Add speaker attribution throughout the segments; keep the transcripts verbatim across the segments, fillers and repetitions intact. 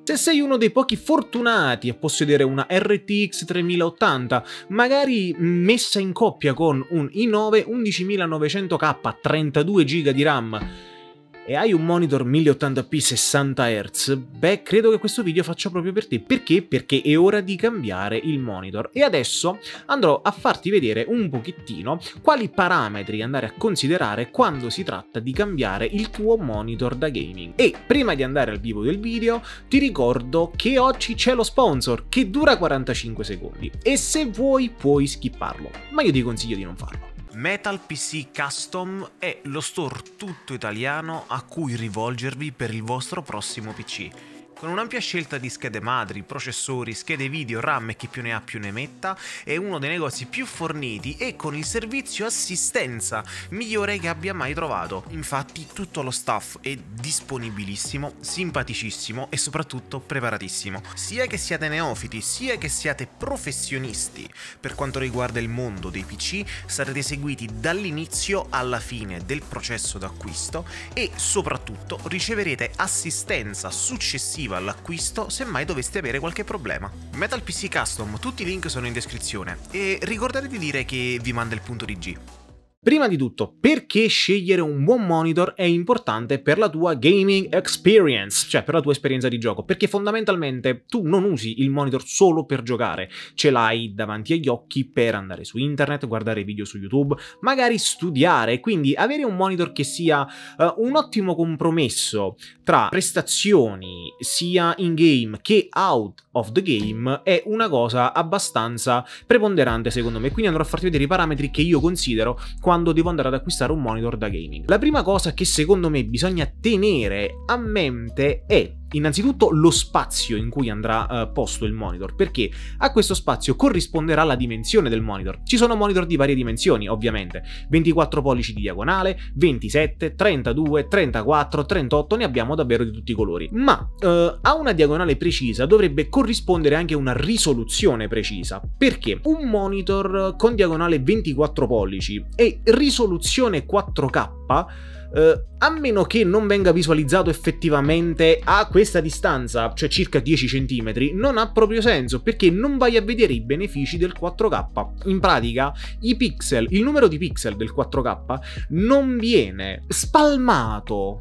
Speaker 1: Se sei uno dei pochi fortunati a possedere una R T X tremila ottanta, magari messa in coppia con un i nove undicimilanovecento K, trentadue giga di RAM, e hai un monitor mille ottanta p sessanta hertz, beh, credo che questo video faccia proprio per te. Perché? Perché è ora di cambiare il monitor. E adesso andrò a farti vedere un pochettino quali parametri andare a considerare quando si tratta di cambiare il tuo monitor da gaming. E prima di andare al vivo del video, ti ricordo che oggi c'è lo sponsor, che dura quarantacinque secondi, e se vuoi puoi skipparlo, ma io ti consiglio di non farlo.
Speaker 2: Metal P C Custom è lo store tutto italiano a cui rivolgervi per il vostro prossimo P C. Con un'ampia scelta di schede madri, processori, schede video, RAM e chi più ne ha più ne metta, è uno dei negozi più forniti e con il servizio assistenza migliore che abbia mai trovato. Infatti tutto lo staff è disponibilissimo, simpaticissimo e soprattutto preparatissimo. Sia che siate neofiti, sia che siate professionisti, per quanto riguarda il mondo dei P C, sarete seguiti dall'inizio alla fine del processo d'acquisto e soprattutto riceverete assistenza successiva all'acquisto se mai doveste avere qualche problema. Metal P C Custom, tutti i link sono in descrizione e ricordate di dire che vi manda il punto di G.
Speaker 1: Prima di tutto, perché scegliere un buon monitor è importante per la tua gaming experience, cioè per la tua esperienza di gioco? Perché fondamentalmente tu non usi il monitor solo per giocare, ce l'hai davanti agli occhi per andare su internet, guardare video su YouTube, magari studiare, quindi avere un monitor che sia uh, un ottimo compromesso tra prestazioni sia in game che out of the game è una cosa abbastanza preponderante secondo me, quindi andrò a farti vedere i parametri che io considero quando devo andare ad acquistare un monitor da gaming. La prima cosa che secondo me bisogna tenere a mente è innanzitutto lo spazio in cui andrà uh, posto il monitor, perché a questo spazio corrisponderà la dimensione del monitor. Ci sono monitor di varie dimensioni, ovviamente, ventiquattro pollici di diagonale, ventisette, trentadue, trentaquattro, trentotto, ne abbiamo davvero di tutti i colori, ma uh, a una diagonale precisa dovrebbe corrispondere anche una risoluzione precisa, perché un monitor con diagonale ventiquattro pollici e risoluzione quattro K Uh, a meno che non venga visualizzato effettivamente a questa distanza, cioè circa dieci centimetri, non ha proprio senso, perché non vai a vedere i benefici del quattro K. In pratica, i pixel, il numero di pixel del quattro K non viene spalmato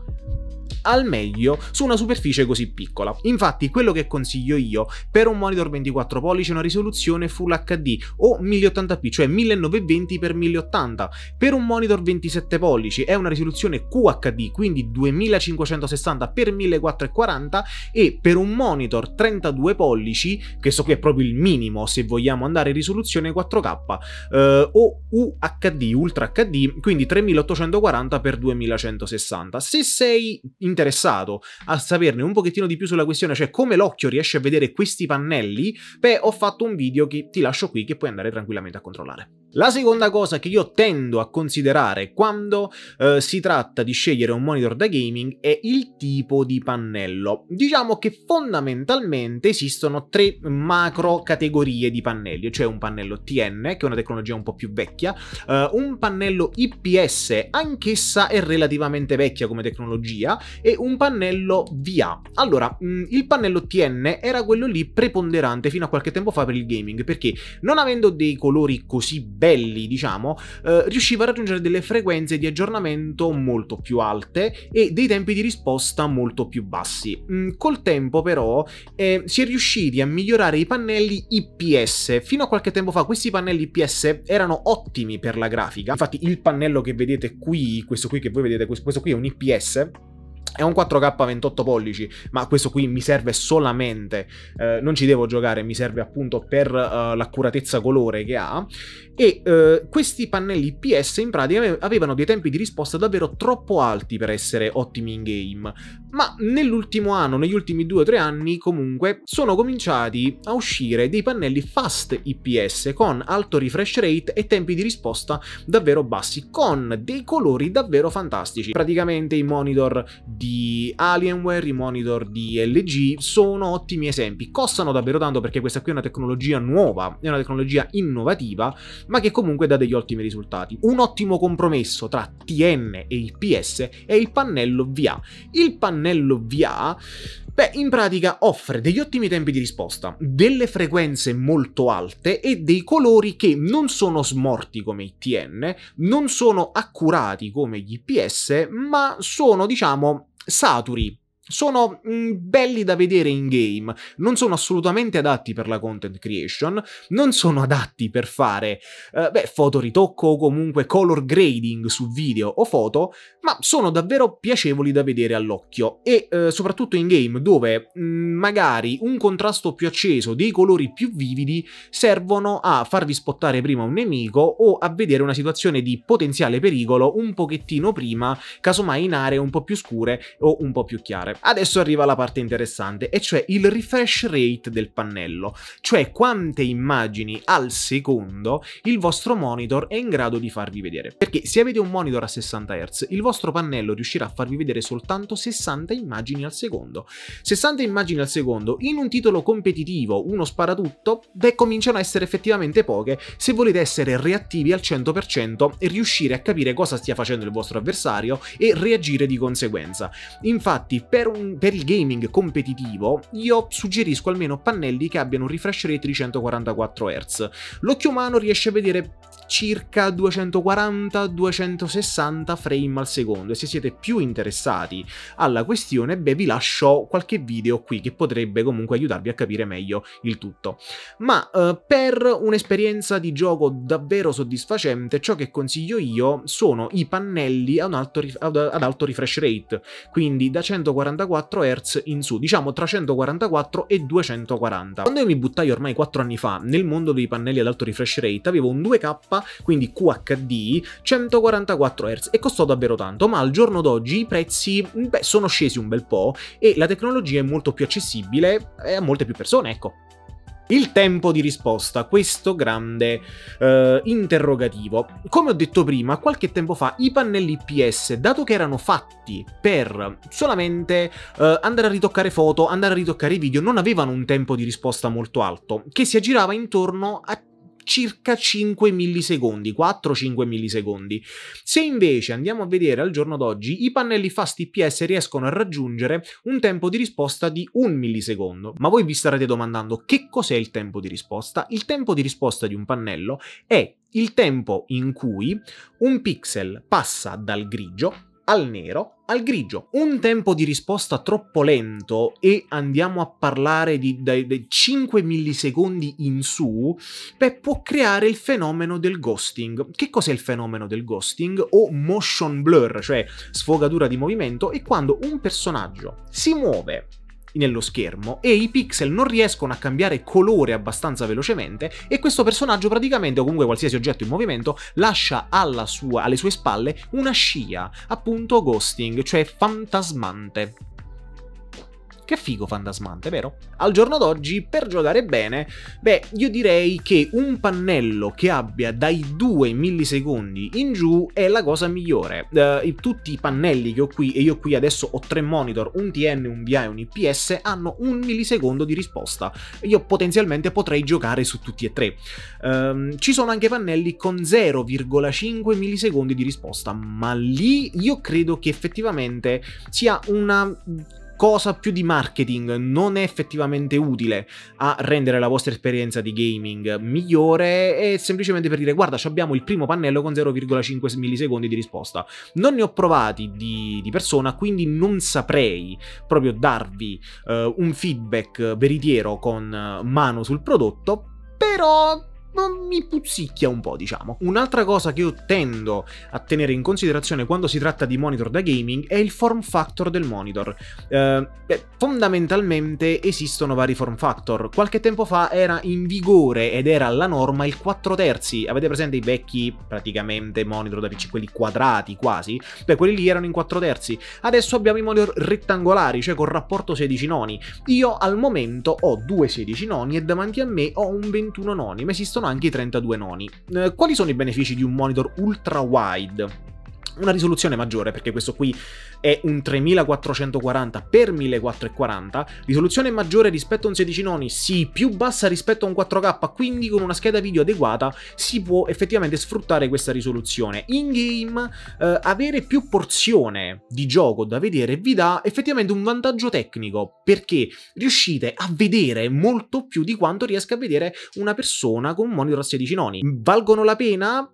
Speaker 1: al meglio su una superficie così piccola. Infatti quello che consiglio io per un monitor ventiquattro pollici è una risoluzione Full acca di o mille ottanta p, cioè millenovecentoventi per mille ottanta. Per un monitor ventisette pollici è una risoluzione Q H D, quindi duemilacinquecentosessanta per millequattrocentoquaranta, e per un monitor trentadue pollici, questo qui è proprio il minimo se vogliamo andare in risoluzione quattro K, eh, o U H D, Ultra acca di, quindi tremilaottocentoquaranta per duemilacentosessanta. Se sei interessato a saperne un pochettino di più sulla questione, cioè come l'occhio riesce a vedere questi pannelli, beh, ho fatto un video che ti lascio qui che puoi andare tranquillamente a controllare. La seconda cosa che io tendo a considerare quando eh, si tratta di scegliere un monitor da gaming è il tipo di pannello. Diciamo che fondamentalmente esistono tre macro categorie di pannelli, cioè un pannello T N, che è una tecnologia un po' più vecchia, eh, un pannello I P S, anch'essa è relativamente vecchia come tecnologia, e un pannello V A. Allora, mh, il pannello T N era quello lì preponderante fino a qualche tempo fa per il gaming, perché non avendo dei colori così belli, diciamo, eh, riusciva a raggiungere delle frequenze di aggiornamento molto più alte e dei tempi di risposta molto più bassi. Mm, col tempo però eh, si è riusciti a migliorare i pannelli I P S. Fino a qualche tempo fa questi pannelli I P S erano ottimi per la grafica. Infatti il pannello che vedete qui, questo qui che voi vedete, questo qui è un I P S, è un quattro K ventotto pollici, ma questo qui mi serve solamente, eh, non ci devo giocare, mi serve appunto per uh, l'accuratezza colore che ha, e uh, questi pannelli I P S in pratica avevano dei tempi di risposta davvero troppo alti per essere ottimi in game, ma nell'ultimo anno, negli ultimi due o tre anni comunque, sono cominciati a uscire dei pannelli fast I P S con alto refresh rate e tempi di risposta davvero bassi, con dei colori davvero fantastici. Praticamente i monitor di di Alienware, i monitor di L G sono ottimi esempi. Costano davvero tanto perché questa qui è una tecnologia nuova, è una tecnologia innovativa, ma che comunque dà degli ottimi risultati. Un ottimo compromesso tra T N e I P S è il pannello V A. Il pannello V A, beh, in pratica offre degli ottimi tempi di risposta, delle frequenze molto alte e dei colori che non sono smorti come i T N, non sono accurati come gli I P S, ma sono, diciamo, saturi. Sono mh, belli da vedere in game, non sono assolutamente adatti per la content creation, non sono adatti per fare eh, beh, fotoritocco o comunque color grading su video o foto, ma sono davvero piacevoli da vedere all'occhio e eh, soprattutto in game dove mh, magari un contrasto più acceso, dei colori più vividi servono a farvi spottare prima un nemico o a vedere una situazione di potenziale pericolo un pochettino prima, casomai in aree un po' più scure o un po' più chiare. Adesso arriva la parte interessante, e cioè il refresh rate del pannello, cioè quante immagini al secondo il vostro monitor è in grado di farvi vedere. Perché se avete un monitor a sessanta hertz, il vostro pannello riuscirà a farvi vedere soltanto sessanta immagini al secondo. sessanta immagini al secondo in un titolo competitivo, uno sparatutto, beh, cominciano a essere effettivamente poche se volete essere reattivi al cento per cento e riuscire a capire cosa stia facendo il vostro avversario e reagire di conseguenza. Infatti, per Un, per il gaming competitivo io suggerisco almeno pannelli che abbiano un refresh rate di centoquarantaquattro hertz. L'occhio umano riesce a vedere circa duecentoquaranta duecentosessanta frame al secondo, e se siete più interessati alla questione, beh, vi lascio qualche video qui che potrebbe comunque aiutarvi a capire meglio il tutto. Ma eh, per un'esperienza di gioco davvero soddisfacente, ciò che consiglio io sono i pannelli ad alto, ad alto refresh rate, quindi da centoquarantaquattro hertz in su, diciamo tra centoquarantaquattro e duecentoquaranta. Quando io mi buttai ormai quattro anni fa nel mondo dei pannelli ad alto refresh rate, avevo un due K, quindi Q H D, centoquarantaquattro hertz, e costò davvero tanto, ma al giorno d'oggi i prezzi, beh, sono scesi un bel po' e la tecnologia è molto più accessibile a molte più persone, ecco. Il tempo di risposta, questo grande uh, interrogativo. Come ho detto prima, qualche tempo fa i pannelli I P S, dato che erano fatti per solamente uh, andare a ritoccare foto, andare a ritoccare video, non avevano un tempo di risposta molto alto, che si aggirava intorno a circa cinque millisecondi, quattro cinque millisecondi. Se invece andiamo a vedere al giorno d'oggi, i pannelli fast I P S riescono a raggiungere un tempo di risposta di un millisecondo. Ma voi vi starete domandando che cos'è il tempo di risposta? Il tempo di risposta di un pannello è il tempo in cui un pixel passa dal grigio al nero al grigio. Un tempo di risposta troppo lento, e andiamo a parlare di, di, di cinque millisecondi in su, beh, può creare il fenomeno del ghosting. Che cos'è il fenomeno del ghosting? O motion blur, cioè sfogatura di movimento, è quando un personaggio si muove nello schermo e i pixel non riescono a cambiare colore abbastanza velocemente, e questo personaggio praticamente, o comunque qualsiasi oggetto in movimento, lascia alla sua, alle sue spalle una scia, appunto ghosting, cioè fantasmante. Che figo fantasmante, vero? Al giorno d'oggi, per giocare bene, beh, io direi che un pannello che abbia dai due millisecondi in giù è la cosa migliore. Uh, tutti i pannelli che ho qui, e io qui adesso ho tre monitor, un T N, un V A e un I P S, hanno un millisecondo di risposta. Io potenzialmente potrei giocare su tutti e tre. Um, ci sono anche pannelli con zero virgola cinque millisecondi di risposta, ma lì io credo che effettivamente sia una cosa più di marketing, non è effettivamente utile a rendere la vostra esperienza di gaming migliore, è semplicemente per dire: guarda, abbiamo il primo pannello con zero virgola cinque millisecondi di risposta. Non ne ho provati di, di persona, quindi non saprei proprio darvi uh, un feedback veritiero con uh, mano sul prodotto, però mi puzzicchia un po', diciamo. Un'altra cosa che io tendo a tenere in considerazione quando si tratta di monitor da gaming è il form factor del monitor. Eh, beh, fondamentalmente esistono vari form factor. Qualche tempo fa era in vigore ed era la norma il quattro terzi. Avete presente i vecchi, praticamente, monitor da P C, quelli quadrati quasi? Beh, quelli lì erano in quattro terzi. Adesso abbiamo i monitor rettangolari, cioè con rapporto sedici noni. Io al momento ho due sedici noni e davanti a me ho un ventuno noni, ma esistono anche i trentadue noni. Eh, quali sono i benefici di un monitor ultra wide? una risoluzione maggiore, perché questo qui è un tremilaquattrocentoquaranta per millequattrocentoquaranta, risoluzione maggiore rispetto a un sedici noni, sì, più bassa rispetto a un quattro K, quindi con una scheda video adeguata si può effettivamente sfruttare questa risoluzione. In game eh, avere più porzione di gioco da vedere vi dà effettivamente un vantaggio tecnico, perché riuscite a vedere molto più di quanto riesca a vedere una persona con un monitor a sedici noni. Valgono la pena?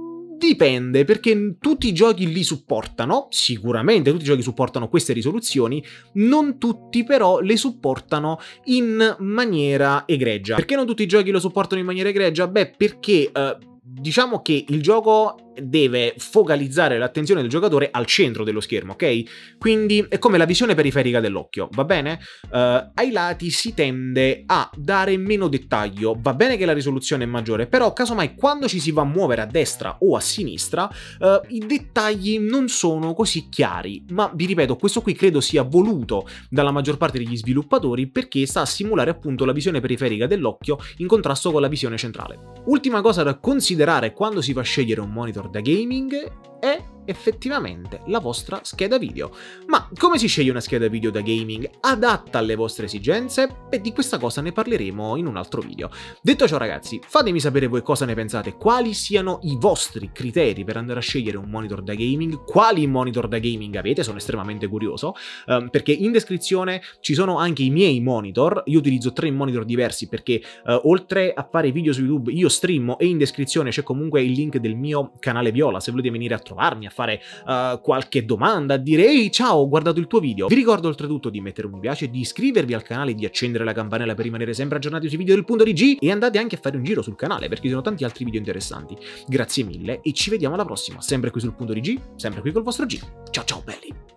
Speaker 1: Dipende, perché tutti i giochi li supportano, sicuramente tutti i giochi supportano queste risoluzioni, non tutti però le supportano in maniera egregia. Perché non tutti i giochi lo supportano in maniera egregia? Beh, perché eh, diciamo che il gioco deve focalizzare l'attenzione del giocatore al centro dello schermo, ok? Quindi è come la visione periferica dell'occhio, va bene? Uh, ai lati si tende a dare meno dettaglio, va bene che la risoluzione è maggiore, però casomai quando ci si va a muovere a destra o a sinistra uh, i dettagli non sono così chiari, ma vi ripeto, questo qui credo sia voluto dalla maggior parte degli sviluppatori perché sta a simulare appunto la visione periferica dell'occhio in contrasto con la visione centrale. Ultima cosa da considerare quando si va a scegliere un monitor da gaming è effettivamente la vostra scheda video. Ma come si sceglie una scheda video da gaming adatta alle vostre esigenze? E di questa cosa ne parleremo in un altro video. Detto ciò ragazzi, fatemi sapere voi cosa ne pensate, quali siano i vostri criteri per andare a scegliere un monitor da gaming, quali monitor da gaming avete, sono estremamente curioso, um, perché in descrizione ci sono anche i miei monitor, io utilizzo tre monitor diversi perché uh, oltre a fare video su YouTube io streamo e in descrizione c'è comunque il link del mio canale Viola se volete venire a trovarmi, a fare uh, qualche domanda, a dire ehi ciao ho guardato il tuo video. Vi ricordo oltretutto di mettere un mi piace, di iscrivervi al canale, di accendere la campanella per rimanere sempre aggiornati sui video del punto di G e andate anche a fare un giro sul canale perché ci sono tanti altri video interessanti. Grazie mille e ci vediamo alla prossima, sempre qui sul punto di G, sempre qui col vostro G. Ciao ciao belli!